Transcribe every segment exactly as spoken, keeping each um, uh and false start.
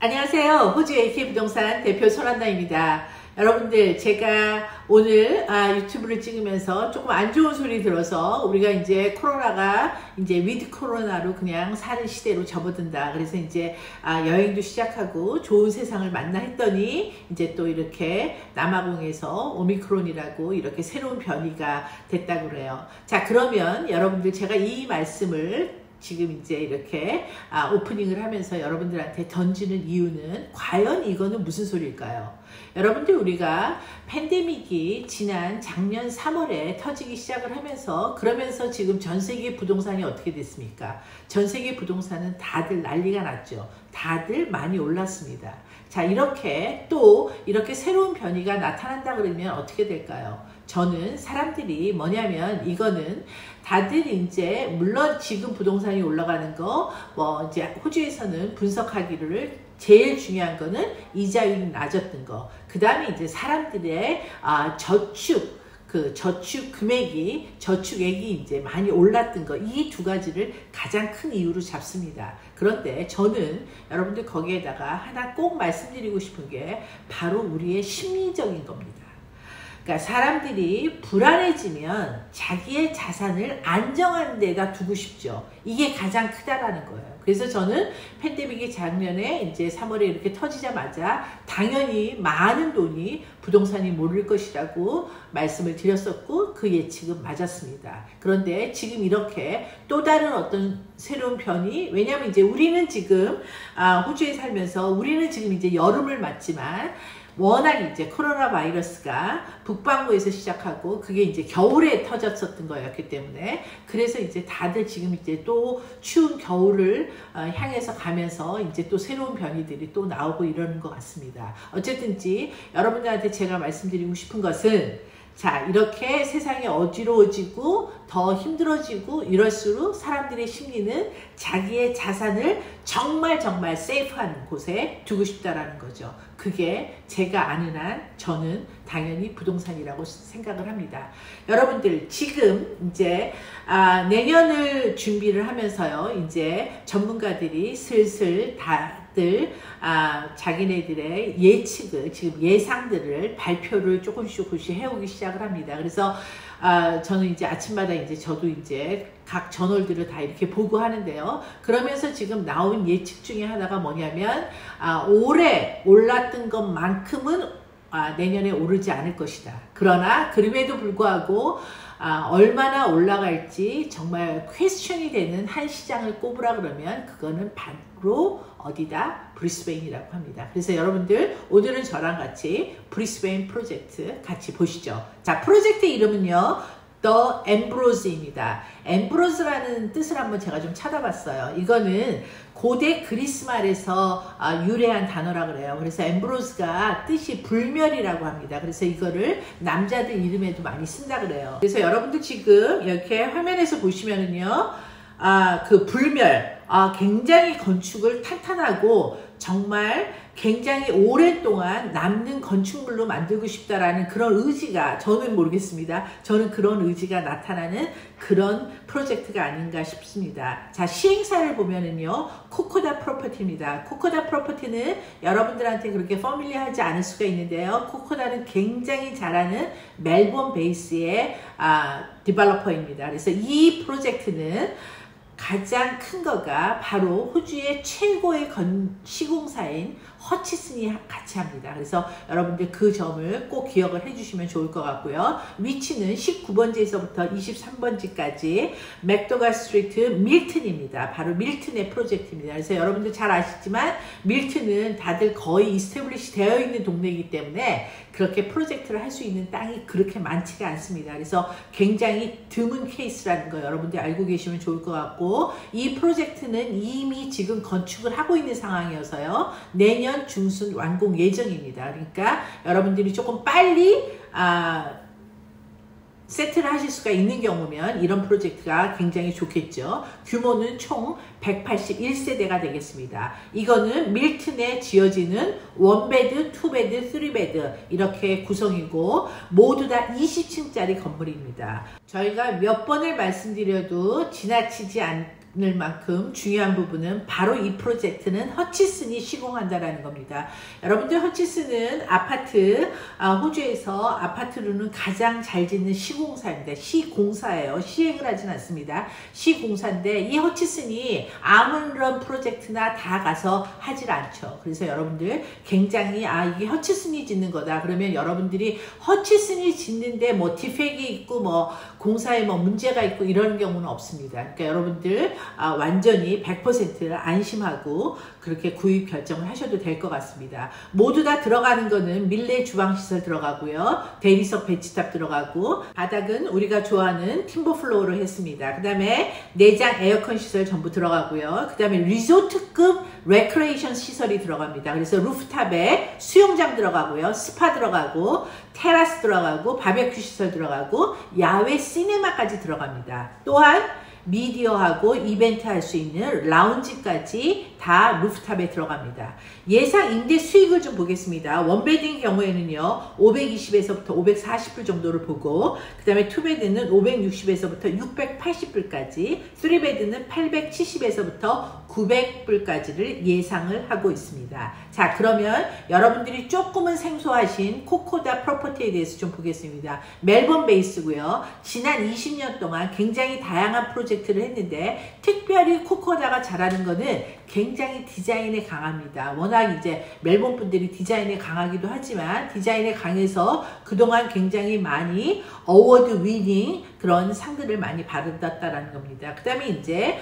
안녕하세요. 호주 에이케이 부동산 대표 설한나입니다. 여러분들, 제가 오늘 아, 유튜브를 찍으면서 조금 안 좋은 소리 들어서 우리가 이제 코로나가 이제 위드 코로나로 그냥 사는 시대로 접어든다. 그래서 이제 아, 여행도 시작하고 좋은 세상을 만나 했더니 이제 또 이렇게 남아공에서 오미크론이라고 이렇게 새로운 변이가 됐다고 그래요. 자, 그러면 여러분들, 제가 이 말씀을 지금 이제 이렇게 아, 오프닝을 하면서 여러분들한테 던지는 이유는 과연 이거는 무슨 소리일까요? 여러분들, 우리가 팬데믹이 지난 작년 삼월에 터지기 시작을 하면서 그러면서 지금 전 세계 부동산이 어떻게 됐습니까? 전 세계 부동산은 다들 난리가 났죠. 다들 많이 올랐습니다. 자, 이렇게 또 이렇게 새로운 변이가 나타난다 그러면 어떻게 될까요? 저는 사람들이 뭐냐면, 이거는 다들 이제 물론 지금 부동산이 올라가는 거 뭐 이제 호주에서는 분석하기를 제일 중요한 거는 이자율이 낮았던 거, 그 다음에 이제 사람들의 아, 저축 그 저축 금액이 저축액이 이제 많이 올랐던 거, 이 두 가지를 가장 큰 이유로 잡습니다. 그런데 저는 여러분들 거기에다가 하나 꼭 말씀드리고 싶은 게 바로 우리의 심리적인 겁니다. 그러니까 사람들이 불안해지면 자기의 자산을 안정한 데다 두고 싶죠. 이게 가장 크다라는 거예요. 그래서 저는 팬데믹이 작년에 이제 삼월에 이렇게 터지자마자 당연히 많은 돈이 부동산이 몰릴 것이라고 말씀을 드렸었고, 그 예측은 맞았습니다. 그런데 지금 이렇게 또 다른 어떤 새로운 변이, 왜냐하면 이제 우리는 지금 아, 호주에 살면서 우리는 지금 이제 여름을 맞지만 워낙 이제 코로나 바이러스가 북반구에서 시작하고 그게 이제 겨울에 터졌었던 거였기 때문에, 그래서 이제 다들 지금 이제 또 추운 겨울을 향해서 가면서 이제 또 새로운 변이들이 또 나오고 이러는 것 같습니다. 어쨌든지 여러분들한테 제가 말씀드리고 싶은 것은, 자, 이렇게 세상이 어지러워지고 더 힘들어지고 이럴수록 사람들의 심리는 자기의 자산을 정말 정말 세이프한 곳에 두고 싶다라는 거죠. 그게 제가 아는 한 저는 당연히 부동산이라고 생각을 합니다. 여러분들, 지금 이제 아, 내년을 준비를 하면서요, 이제 전문가들이 슬슬 다들 아, 자기네들의 예측을, 지금 예상들을 발표를 조금씩 조금씩 해오기 시작을 합니다. 그래서 아, 저는 이제 아침마다 이제 저도 이제 각 저널들을 다 이렇게 보고 하는데요. 그러면서 지금 나온 예측 중에 하나가 뭐냐면, 아, 올해 올랐던 것만큼은 아, 내년에 오르지 않을 것이다. 그러나 그럼에도 불구하고 아, 얼마나 올라갈지 정말 퀘스천이 되는 한 시장을 꼽으라 그러면 그거는 바로 어디다? 브리스베인이라고 합니다. 그래서 여러분들, 오늘은 저랑 같이 브리스베인 프로젝트 같이 보시죠. 자, 프로젝트 이름은요, The Ambrose입니다. Ambrose라는 뜻을 한번 제가 좀 찾아봤어요. 이거는 고대 그리스 말에서 아, 유래한 단어라 그래요. 그래서 Ambrose가 뜻이 불멸이라고 합니다. 그래서 이거를 남자들 이름에도 많이 쓴다 그래요. 그래서 여러분들 지금 이렇게 화면에서 보시면은요, 아, 그 불멸, 아, 굉장히 건축을 탄탄하고 정말 굉장히 오랫동안 남는 건축물로 만들고 싶다라는 그런 의지가, 저는 모르겠습니다. 저는 그런 의지가 나타나는 그런 프로젝트가 아닌가 싶습니다. 자, 시행사를 보면은요, 코코다 프로퍼티입니다. 코코다 프로퍼티는 여러분들한테 그렇게 퍼밀리하지 않을 수가 있는데요, 코코다는 굉장히 잘하는 멜번 베이스의 아, 디벨로퍼입니다. 그래서 이 프로젝트는 가장 큰 거가 바로 호주의 최고의 건, 시공사인 허치슨이 같이 합니다. 그래서 여러분들 그 점을 꼭 기억을 해주시면 좋을 것 같고요. 위치는 십구 번지에서부터 이십삼 번지까지 맥도갈 스트리트 밀튼입니다. 바로 밀튼의 프로젝트입니다. 그래서 여러분들 잘 아시지만 밀튼은 다들 거의 이스태블리시 되어 있는 동네이기 때문에 그렇게 프로젝트를 할 수 있는 땅이 그렇게 많지가 않습니다. 그래서 굉장히 드문 케이스라는 거 여러분들 알고 계시면 좋을 것 같고, 이 프로젝트는 이미 지금 건축을 하고 있는 상황이어서요, 내년 중순 완공 예정입니다. 그러니까 여러분들이 조금 빨리 아, 세트를 하실 수가 있는 경우면 이런 프로젝트가 굉장히 좋겠죠. 규모는 총 백팔십일 세대가 되겠습니다. 이거는 밀튼에 지어지는 원베드, 투베드, 쓰리베드 이렇게 구성이고 모두 다 이십 층짜리 건물입니다. 저희가 몇 번을 말씀드려도 지나치지 않 만큼 중요한 부분은 바로 이 프로젝트는 허치슨이 시공한다라는 겁니다. 여러분들 허치슨은 아파트, 아, 호주에서 아파트로는 가장 잘 짓는 시공사입니다. 시공사예요. 시행을 하진 않습니다. 시공사인데 이 허치슨이 아무런 프로젝트나 다 가서 하질 않죠. 그래서 여러분들 굉장히 아 이게 허치슨이 짓는 거다. 그러면 여러분들이 허치슨이 짓는데 뭐 디펙이 있고 뭐 공사에 뭐 문제가 있고 이런 경우는 없습니다. 그러니까 여러분들 아, 완전히 백 퍼센트 안심하고 그렇게 구입 결정을 하셔도 될 것 같습니다. 모두 다 들어가는 거는 밀레 주방시설 들어가고요. 대리석 배치탑 들어가고 바닥은 우리가 좋아하는 팀버 플로어로 했습니다. 그 다음에 내장 에어컨 시설 전부 들어가고요. 그 다음에 리조트급 레크레이션 시설이 들어갑니다. 그래서 루프탑에 수영장 들어가고요. 스파 들어가고 테라스 들어가고 바베큐 시설 들어가고 야외 시네마까지 들어갑니다. 또한 미디어하고 이벤트 할 수 있는 라운지까지 다 루프탑에 들어갑니다. 예상 임대 수익을 좀 보겠습니다. 원베드인 경우에는요 오백이십에서부터 오백사십 불 정도를 보고 그 다음에 투베드는 오백육십에서부터 육백팔십 불까지 쓰리베드는 팔백칠십에서부터 구백 불까지를 예상을 하고 있습니다. 자, 그러면 여러분들이 조금은 생소하신 코코다 프로퍼티에 대해서 좀 보겠습니다. 멜번 베이스고요. 지난 이십 년 동안 굉장히 다양한 프로젝트를 했는데 특별히 코코다가 잘하는 거는 굉장히 디자인에 강합니다. 워낙 이제 멜번 분들이 디자인에 강하기도 하지만 디자인에 강해서 그동안 굉장히 많이 어워드 위닝 그런 상들을 많이 받았다라는 겁니다. 그 다음에 이제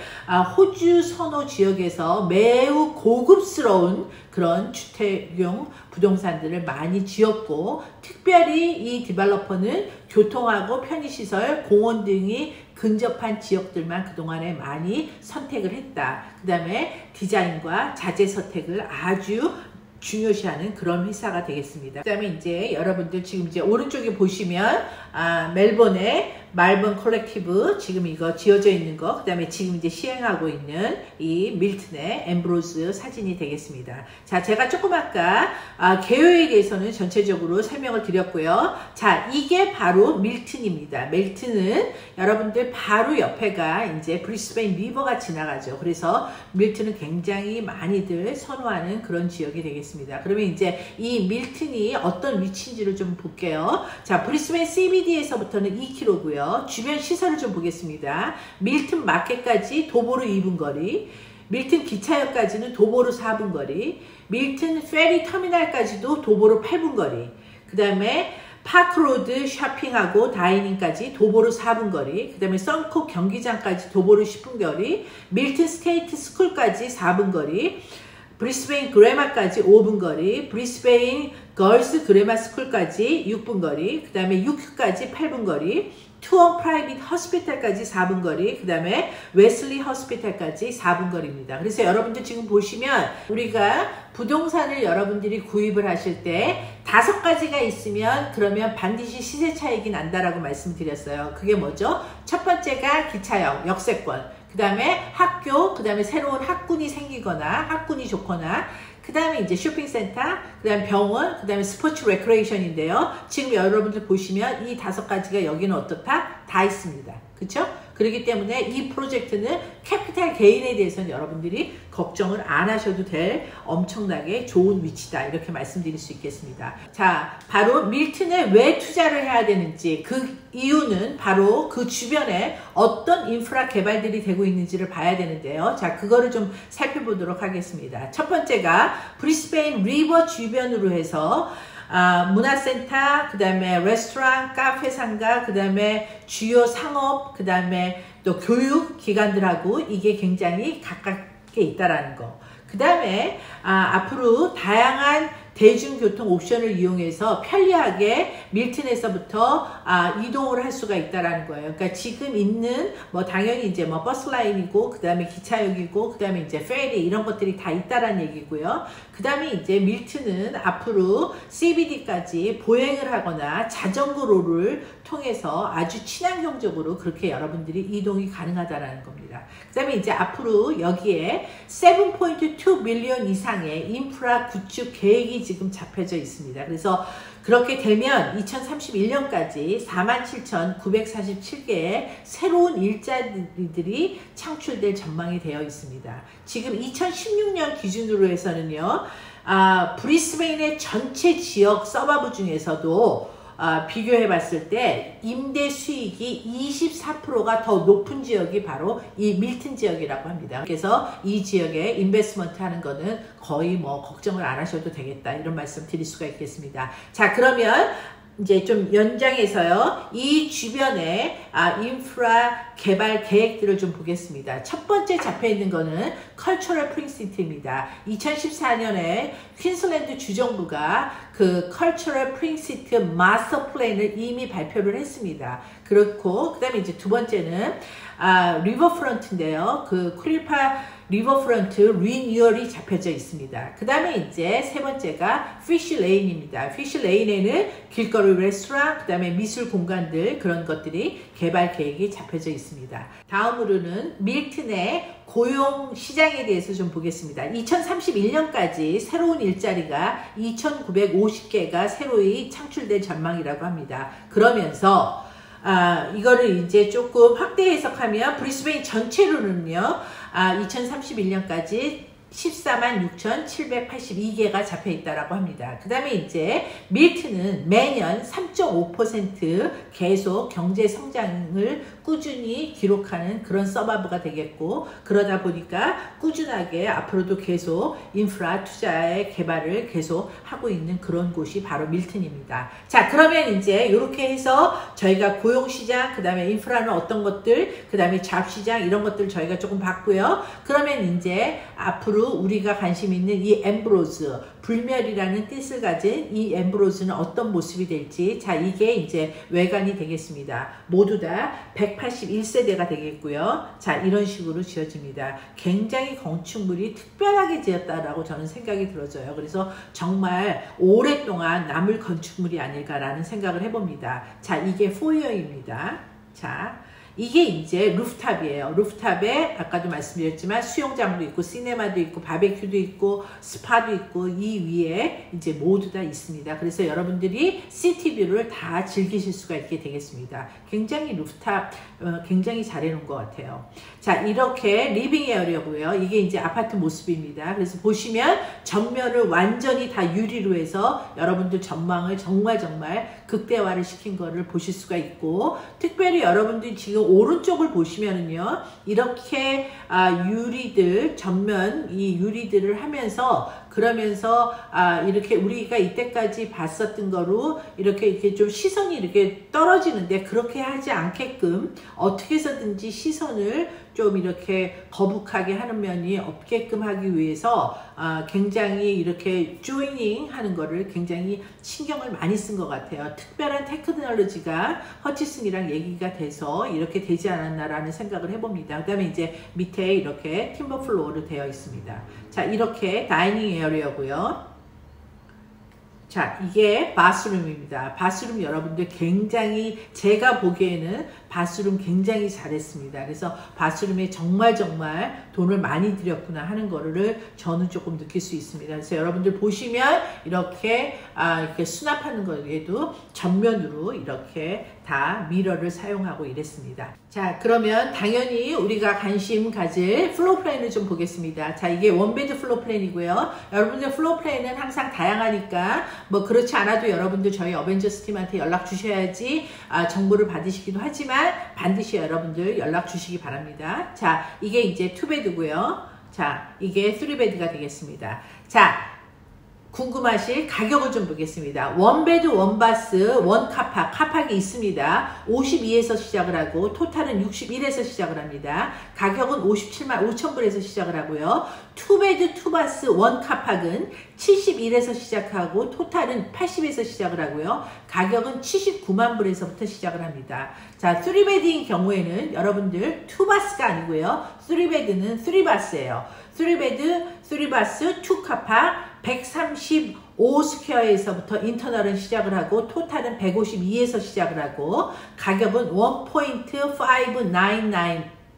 호주 선호 지역에서 매우 고급스러운 그런 주택용 부동산들을 많이 지었고 특별히 이 디벨로퍼는 교통하고 편의시설, 공원 등이 근접한 지역들만 그동안에 많이 선택을 했다. 그 다음에 디자인과 자재 선택을 아주 중요시하는 그런 회사가 되겠습니다. 그 다음에 이제 여러분들 지금 이제 오른쪽에 보시면 아, 멜번의 말번 컬렉티브 지금 이거 지어져 있는 거, 그 다음에 지금 이제 시행하고 있는 이 밀튼의 엠브로즈 사진이 되겠습니다. 자, 제가 조금 아까 아, 개요에 대해서는 전체적으로 설명을 드렸고요. 자, 이게 바로 밀튼입니다. 밀튼은 여러분들 바로 옆에가 이제 브리스베인 리버가 지나가죠. 그래서 밀튼은 굉장히 많이들 선호하는 그런 지역이 되겠습니다. 그러면 이제 이 밀튼이 어떤 위치인지를 좀 볼게요. 자, 브리스베인 씨비디에서부터는 이 킬로미터고요. 주변 시설을 좀 보겠습니다. 밀튼 마켓까지 도보로 이 분 거리, 밀튼 기차역까지는 도보로 사 분 거리, 밀튼 페리 터미널까지도 도보로 팔 분 거리, 그 다음에 파크로드 쇼핑하고 다이닝까지 도보로 사 분 거리, 그 다음에 썬콕 경기장까지 도보로 십 분 거리, 밀튼 스테이트 스쿨까지 사 분 거리, 브리스베인 그레마까지 오 분 거리, 브리스베인 걸스 그레마 스쿨까지 육 분 거리, 그 다음에 유큐까지 팔 분 거리, 투어 프라이빗 허스피탈까지 사 분 거리, 그 다음에 웨슬리 허스피탈까지 사 분 거리입니다. 그래서 여러분들 지금 보시면 우리가 부동산을 여러분들이 구입을 하실 때 다섯 가지가 있으면 그러면 반드시 시세 차익이 난다라고 말씀드렸어요. 그게 뭐죠? 첫 번째가 기차역, 역세권, 그 다음에 학교, 그 다음에 새로운 학군이 생기거나 학군이 좋거나, 그 다음에 이제 쇼핑센터, 그 다음에 병원, 그 다음에 스포츠 레크레이션인데요. 지금 여러분들 보시면 이 다섯 가지가 여기는 어떻다? 다 있습니다. 그쵸? 그렇기 때문에 이 프로젝트는 캐피탈 게인에 대해서는 여러분들이 걱정을 안 하셔도 될 엄청나게 좋은 위치다, 이렇게 말씀드릴 수 있겠습니다. 자, 바로 밀튼에 왜 투자를 해야 되는지, 그 이유는 바로 그 주변에 어떤 인프라 개발들이 되고 있는지를 봐야 되는데요. 자, 그거를 좀 살펴보도록 하겠습니다. 첫 번째가 브리스베인 리버 주변으로 해서 아, 문화센터, 그 다음에 레스토랑, 카페 상가, 그 다음에 주요 상업, 그 다음에 또 교육 기관들하고 이게 굉장히 가깝게 있다라는 거. 그 다음에 아, 앞으로 다양한 대중교통 옵션을 이용해서 편리하게 밀튼에서부터 아, 이동을 할 수가 있다라는 거예요. 그러니까 지금 있는 뭐 당연히 이제 뭐 버스 라인이고 그 다음에 기차역이고 그 다음에 이제 페리 이런 것들이 다 있다라는 얘기고요. 그 다음에 이제 밀튼은 앞으로 씨비디까지 보행을 하거나 자전거로를 통해서 아주 친환경적으로 그렇게 여러분들이 이동이 가능하다라는 겁니다. 그 다음에 이제 앞으로 여기에 칠 점 이 밀리언 이상의 인프라 구축 계획이 지금 잡혀져 있습니다. 그래서 그렇게 되면 이천삼십일 년까지 사만 칠천구백사십칠 개의 새로운 일자리들이 창출될 전망이 되어 있습니다. 지금 이천십육 년 기준으로 해서는요, 아, 브리스베인의 전체 지역 서버브 중에서도 아, 비교해 봤을 때 임대 수익이 이십사 퍼센트가 더 높은 지역이 바로 이 밀튼 지역이라고 합니다. 그래서 이 지역에 인베스트먼트 하는 거는 거의 뭐 걱정을 안 하셔도 되겠다, 이런 말씀 드릴 수가 있겠습니다. 자, 그러면 이제 좀 연장해서요, 이 주변에 아, 인프라 개발 계획들을 좀 보겠습니다. 첫 번째 잡혀 있는 거는 컬처럴 프린시티입니다. 이천십사 년에 퀸슬랜드 주정부가 그 컬처럴 프린시티 마스터 플랜을 이미 발표를 했습니다. 그렇고, 그 다음에 이제 두 번째는 아, 리버프런트인데요. 그 쿠릴파 리버프런트 리뉴얼이 잡혀져 있습니다. 그 다음에 이제 세 번째가 피쉬 레인입니다. 피쉬 레인에는 길거리 레스토랑, 그 다음에 미술 공간들, 그런 것들이 개발 계획이 잡혀져 있습니다. 다음으로는 밀튼의 고용 시장에 대해서 좀 보겠습니다. 이천삼십일 년까지 새로운 일자리가 이천구백오십 개가 새로이 창출될 전망이라고 합니다. 그러면서 아, 이거를 이제 조금 확대 해석하면 브리스베인 전체로는요, 아, 이천삼십일 년까지 십사만 육천칠백팔십이 개가 잡혀 있다라고 합니다. 그 다음에 이제 밀튼은 매년 삼 점 오 퍼센트 계속 경제 성장을 꾸준히 기록하는 그런 서버브가 되겠고, 그러다 보니까 꾸준하게 앞으로도 계속 인프라 투자의 개발을 계속 하고 있는 그런 곳이 바로 밀튼입니다. 자, 그러면 이제 이렇게 해서 저희가 고용시장, 그 다음에 인프라는 어떤 것들, 그 다음에 잡시장, 이런 것들 저희가 조금 봤고요. 그러면 이제 앞으로 우리가 관심 있는 이 엠브로즈, 불멸이라는 뜻을 가진 이 엠브로즈는 어떤 모습이 될지, 자, 이게 이제 외관이 되겠습니다. 모두 다 백팔십일 세대가 되겠고요. 자, 이런 식으로 지어집니다. 굉장히 건축물이 특별하게 지었다라고 저는 생각이 들어져요. 그래서 정말 오랫동안 남을 건축물이 아닐까라는 생각을 해봅니다. 자, 이게 포이어입니다. 자, 이게 이제 루프탑이에요. 루프탑에 아까도 말씀드렸지만 수영장도 있고 시네마도 있고 바베큐도 있고 스파도 있고 이 위에 이제 모두 다 있습니다. 그래서 여러분들이 시티뷰를 다 즐기실 수가 있게 되겠습니다. 굉장히 루프탑 어, 굉장히 잘 해놓은 것 같아요. 자, 이렇게 리빙 에어리어고요. 이게 이제 아파트 모습입니다. 그래서 보시면 전면을 완전히 다 유리로 해서 여러분들 전망을 정말 정말 극대화를 시킨 거를 보실 수가 있고, 특별히 여러분들이 지금 오른쪽을 보시면은요, 이렇게 아, 유리들, 전면 이 유리들을 하면서, 그러면서 아, 이렇게 우리가 이때까지 봤었던 거로 이렇게 이렇게 좀 시선이 이렇게 떨어지는데, 그렇게 하지 않게끔 어떻게 해서든지 시선을 좀 이렇게 거북하게 하는 면이 없게끔 하기 위해서 아, 굉장히 이렇게 조이닝 하는 거를 굉장히 신경을 많이 쓴 것 같아요. 특별한 테크놀로지가 허치슨이랑 얘기가 돼서 이렇게 되지 않았나라는 생각을 해봅니다. 그 다음에 이제 밑에 이렇게 팀버 플로어로 되어 있습니다. 자, 이렇게 다이닝 에어리어고요. 자, 이게 바스룸입니다. 바스룸 여러분들 굉장히, 제가 보기에는 바스룸 굉장히 잘했습니다. 그래서 바스룸에 정말 정말 돈을 많이 들였구나 하는 거를 저는 조금 느낄 수 있습니다. 그래서 여러분들 보시면 이렇게 아, 이렇게 수납하는 거에도 전면으로 이렇게 다 미러를 사용하고 이랬습니다. 자, 그러면 당연히 우리가 관심 가질 플로우 플랜을 좀 보겠습니다. 자, 이게 원베드 플로우 플랜이고요. 여러분들 플로우 플랜은 항상 다양하니까 뭐 그렇지 않아도 여러분들 저희 어벤져스 팀한테 연락 주셔야지 아, 정보를 받으시기도 하지만 반드시 여러분들 연락 주시기 바랍니다. 자, 이게 이제 투베드고요. 자, 이게 쓰리베드가 되겠습니다. 자, 궁금하실 가격을 좀 보겠습니다. 원베드, 원바스, 원카팍, 카팍이 있습니다. 오십이에서 시작을 하고 토탈은 육십일에서 시작을 합니다. 가격은 오십칠만 오천 불에서 시작을 하고요. 투베드, 투바스, 원카팍은 칠십일에서 시작하고 토탈은 팔십에서 시작을 하고요. 가격은 칠십구만 불에서부터 시작을 합니다. 자, 쓰리베드인 경우에는 여러분들 투바스가 아니고요. 쓰리베드는 쓰리바스예요. 쓰리베드, 쓰리바스, 투카팍 백삼십오 스퀘어에서부터 인터널은 시작을 하고 토탈은 백오십이에서 시작을 하고 가격은 일 포인트 오백구십구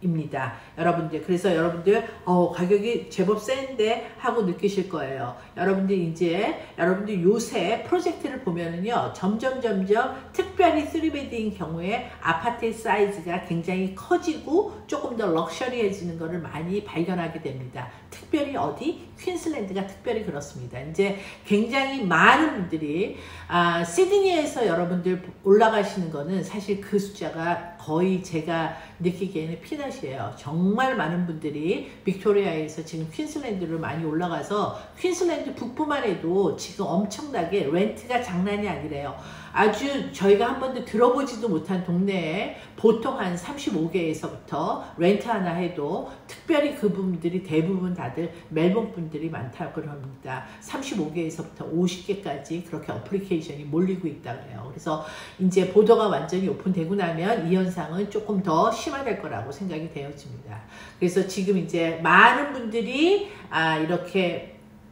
입니다. 여러분들 그래서 여러분들 어, 가격이 제법 센데 하고 느끼실 거예요. 여러분들 이제 여러분들 요새 프로젝트를 보면은요 점점 점점 특별히 쓰리베드인 경우에 아파트의 사이즈가 굉장히 커지고 조금 더 럭셔리해지는 것을 많이 발견하게 됩니다. 특별히 어디? 퀸슬랜드가 특별히 그렇습니다. 이제 굉장히 많은 분들이 아, 시드니에서 여러분들 올라가시는 거는 사실 그 숫자가 거의 제가 느끼기에는 피넛이에요. 정말 많은 분들이 빅토리아에서 지금 퀸슬랜드로 많이 올라가서 퀸슬랜드 북부만 해도 지금 엄청나게 렌트가 장난이 아니래요. 아주 저희가 한 번도 들어보지도 못한 동네에 보통 한 삼십오 개에서부터 렌트 하나 해도 특별히 그분들이 대부분 다들 멜번 분들이 많다고 합니다. 삼십오 개에서부터 오십 개까지 그렇게 어플리케이션이 몰리고 있다고 해요. 그래서 이제 보도가 완전히 오픈되고 나면 이 현상은 조금 더 심화될 거라고 생각이 되어집니다. 그래서 지금 이제 많은 분들이 아 이렇게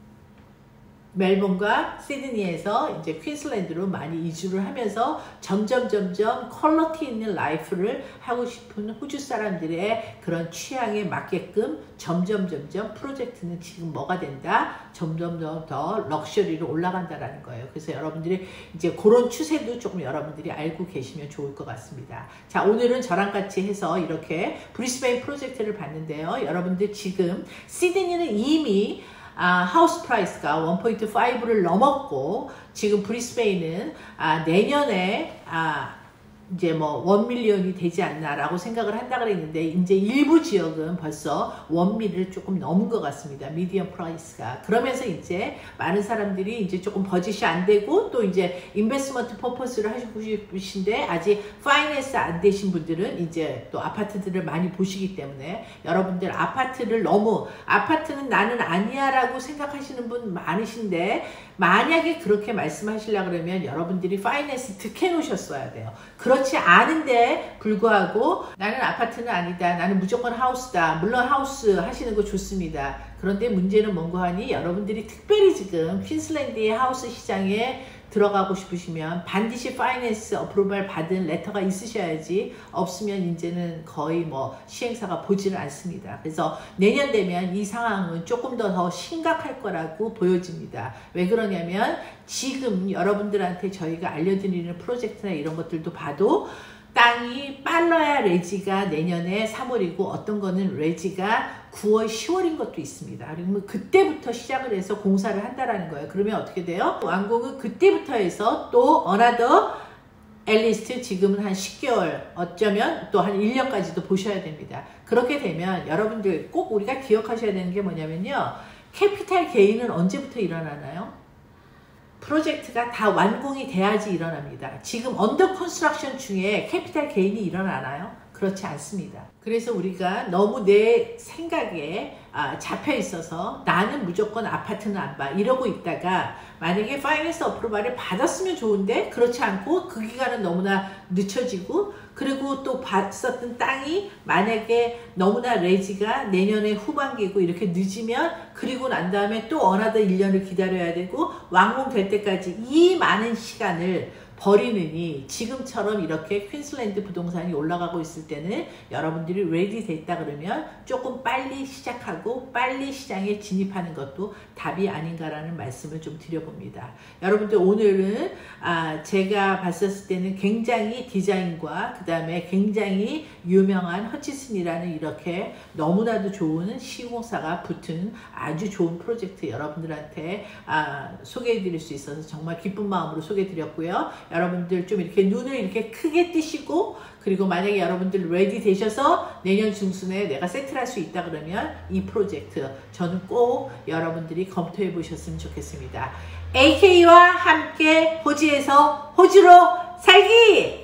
멜번과 시드니에서 이제 퀸슬랜드로 많이 이주를 하면서 점점 점점 퀄리티 있는 라이프를 하고 싶은 호주 사람들의 그런 취향에 맞게끔 점점 점점 프로젝트는 지금 뭐가 된다? 점점 더, 더 럭셔리로 올라간다라는 거예요. 그래서 여러분들이 이제 그런 추세도 조금 여러분들이 알고 계시면 좋을 것 같습니다. 자, 오늘은 저랑 같이 해서 이렇게 브리스베인 프로젝트를 봤는데요. 여러분들 지금 시드니는 이미 아, 하우스 프라이스가 원 포인트 파이브를 넘었고 지금 브리스베인은 아, 내년에 아, 이제 뭐 원 밀리언이 되지 않나라고 생각을 한다 그랬는데 이제 일부 지역은 벌써 원 밀을 조금 넘은 것 같습니다. 미디엄 프라이스가. 그러면서 이제 많은 사람들이 이제 조금 버짓이 안 되고 또 이제 인베스트먼트 퍼포스를 하시고 싶으신데 아직 파이낸스 안 되신 분들은 이제 또 아파트들을 많이 보시기 때문에 여러분들 아파트를 너무 아파트는 나는 아니야 라고 생각하시는 분 많으신데 만약에 그렇게 말씀하시려고 그러면 여러분들이 파이낸스 득해 놓으셨어야 돼요. 그렇지 않은데 불구하고 나는 아파트는 아니다. 나는 무조건 하우스다. 물론 하우스 하시는 거 좋습니다. 그런데 문제는 뭔가 하니 여러분들이 특별히 지금 퀸슬랜드의 하우스 시장에 들어가고 싶으시면 반드시 파이낸스 어프로벌 받은 레터가 있으셔야지 없으면 이제는 거의 뭐 시행사가 보지를 않습니다. 그래서 내년 되면 이 상황은 조금 더 더 심각할 거라고 보여집니다. 왜 그러냐면 지금 여러분들한테 저희가 알려드리는 프로젝트나 이런 것들도 봐도 땅이 빨라야 레지가 내년에 삼월이고 어떤 거는 레지가 구월, 시월인 것도 있습니다. 그러면 그때부터 시작을 해서 공사를 한다라는 거예요. 그러면 어떻게 돼요? 완공은 그때부터 해서 또 어나더 앨리스트 지금은 한 십 개월 어쩌면 또 한 일 년까지도 보셔야 됩니다. 그렇게 되면 여러분들 꼭 우리가 기억하셔야 되는 게 뭐냐면요. 캐피탈 게인은 언제부터 일어나나요? 프로젝트가 다 완공이 돼야지 일어납니다. 지금 언더 컨스트럭션 중에 캐피탈 게인이 일어나나요? 그렇지 않습니다. 그래서 우리가 너무 내 생각에 아, 잡혀 있어서 나는 무조건 아파트는 안 봐 이러고 있다가 만약에 파이낸스 어프로벌을 받았으면 좋은데 그렇지 않고 그 기간은 너무나 늦춰지고 그리고 또 봤었던 땅이 만약에 너무나 레지가 내년에 후반기고 이렇게 늦으면 그리고 난 다음에 또 어나더 일 년을 기다려야 되고 완공될 때까지 이 많은 시간을 버리느니 지금처럼 이렇게 퀸슬랜드 부동산이 올라가고 있을 때는 여러분들이 레디 됐다 그러면 조금 빨리 시작하고 빨리 시장에 진입하는 것도 답이 아닌가라는 말씀을 좀 드려봅니다. 여러분들 오늘은 아 제가 봤었을 때는 굉장히 디자인과 그 다음에 굉장히 유명한 허치슨이라는 이렇게 너무나도 좋은 시공사가 붙은 아주 좋은 프로젝트 여러분들한테 아 소개해 드릴 수 있어서 정말 기쁜 마음으로 소개해 드렸고요. 여러분들 좀 이렇게 눈을 이렇게 크게 뜨시고 그리고 만약에 여러분들 레디 되셔서 내년 중순에 내가 세트를 할 수 있다 그러면 이 프로젝트 저는 꼭 여러분들이 검토해 보셨으면 좋겠습니다. 에이케이와 함께 호주에서 호주로 살기!